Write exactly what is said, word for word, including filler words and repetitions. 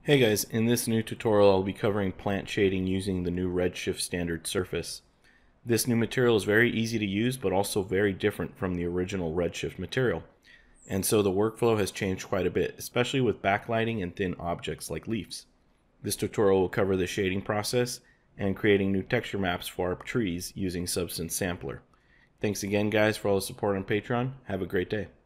Hey guys, in this new tutorial I'll be covering plant shading using the new Redshift Standard Surface. This new material is very easy to use but also very different from the original Redshift material. And so the workflow has changed quite a bit, especially with backlighting and thin objects like leaves. This tutorial will cover the shading process and creating new texture maps for our trees using Substance Sampler. Thanks again guys for all the support on Patreon. Have a great day.